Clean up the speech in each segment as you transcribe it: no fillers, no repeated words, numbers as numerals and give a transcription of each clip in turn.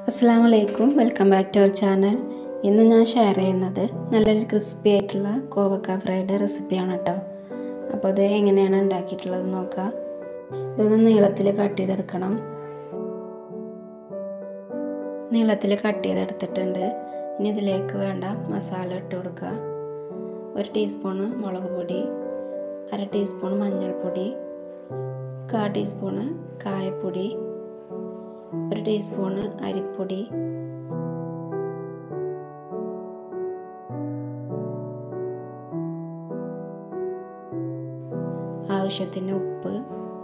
അസ്സലാമലൈക്കും, welcome back to our channel. ഇന്ന് ഞാൻ ഷെയർ ചെയ്യുന്നത് നല്ലൊരു ക്രിസ്പി ആയിട്ടുള്ള കോവക്ക ഫ്രൈഡ് റെസിപ്പിയാണ് കേട്ടോ. അപ്പോൾ ഇത് എങ്ങനെയാണ് ഉണ്ടാക്കിയിട്ടുള്ളത് നോക്കാം. ഇതൊന്ന് നീളത്തിൽ കട്ട് ചെയ്തെടുക്കണം. നീളത്തിൽ കട്ട് ചെയ്തെടുത്തിട്ടുണ്ട്. ഇനി ഇതിലേക്ക് വേണ്ട മസാല ഇട്ട് കൊടുക്കുക. 1 ടീസ്പൂണ് മുളക് പൊടി, 1/2 ടീസ്പൂൺ മഞ്ഞൾപ്പൊടി, 1/4 ടീസ്പൂണ് കായപ്പൊടി, 1 ടീസ്പൂണ് അരിപ്പൊടി, ആവശ്യത്തിന് ഉപ്പ്,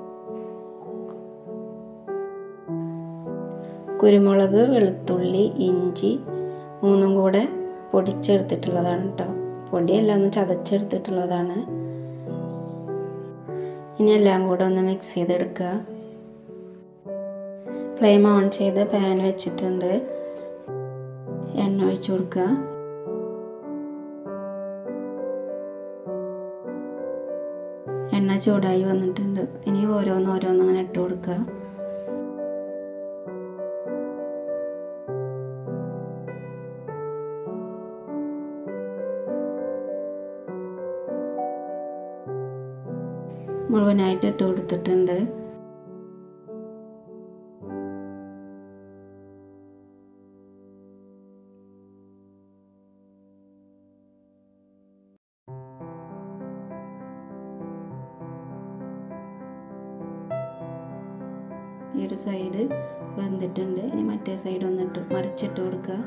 കുരുമുളക്, വെളുത്തുള്ളി, ഇഞ്ചി 3 കൂടെ പൊടിച്ചെടുത്തിട്ടുള്ളതാണ് കേട്ടോ. പൊടിയെല്ലാം ഒന്ന് ചതച്ചെടുത്തിട്ടുള്ളതാണ്. ഇനി എല്ലാം കൂടെ ഒന്ന് മിക്സ് ചെയ്തെടുക്കുക. ഫ്ലെയിം ഓൺ ചെയ്ത് പാൻ വെച്ചിട്ടുണ്ട്. എണ്ണ ഒഴിച്ചു കൊടുക്കുക. എണ്ണ ചൂടായി വന്നിട്ടുണ്ട്. ഇനി ഓരോന്നോരോന്ന് അങ്ങനെ ഇട്ട് കൊടുക്കുക. മുഴുവനായിട്ട് ഇട്ട് കൊടുത്തിട്ടുണ്ട്. ഈ ഒരു സൈഡ് വെന്തിട്ടുണ്ട്. ഇനി മറ്റേ സൈഡ് ഒന്നിട്ട് മറിച്ചിട്ട് കൊടുക്കുക.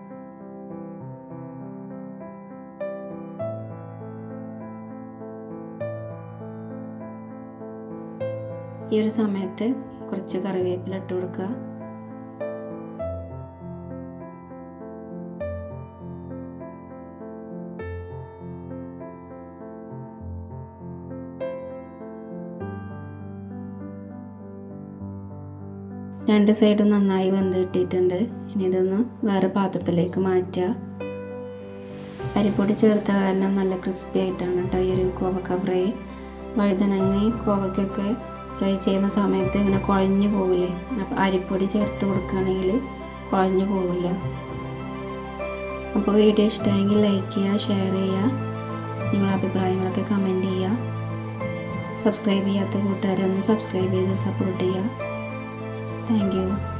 ഈ ഒരു സമയത്ത് കുറച്ച് കറിവേപ്പില ഇട്ട് കൊടുക്കുക. രണ്ട് സൈഡും നന്നായി വെന്ത് കിട്ടിയിട്ടുണ്ട്. ഇനി ഇതൊന്ന് വേറെ പാത്രത്തിലേക്ക് മാറ്റുക. അരിപ്പൊടി ചേർത്ത കാരണം നല്ല ക്രിസ്പി ആയിട്ടാണ് കേട്ടോ ഈ ഒരു കോവക്ക ഫ്രൈ. വഴുതനങ്ങയും കോവക്കൊക്കെ ഫ്രൈ ചെയ്യുന്ന സമയത്ത് ഇങ്ങനെ കുഴഞ്ഞു പോവില്ലേ, അപ്പോൾ അരിപ്പൊടി ചേർത്ത് കൊടുക്കുകയാണെങ്കിൽ കുഴഞ്ഞു പോവില്ല. അപ്പോൾ വീഡിയോ ഇഷ്ടമായെങ്കിൽ ലൈക്ക് ചെയ്യുക, ഷെയർ ചെയ്യുക, നിങ്ങളുടെ അഭിപ്രായങ്ങളൊക്കെ കമൻറ്റ് ചെയ്യുക. സബ്സ്ക്രൈബ് ചെയ്യാത്ത കൂട്ടുകാരൊന്ന് സബ്സ്ക്രൈബ് ചെയ്ത് സപ്പോർട്ട് ചെയ്യുക. Thank you.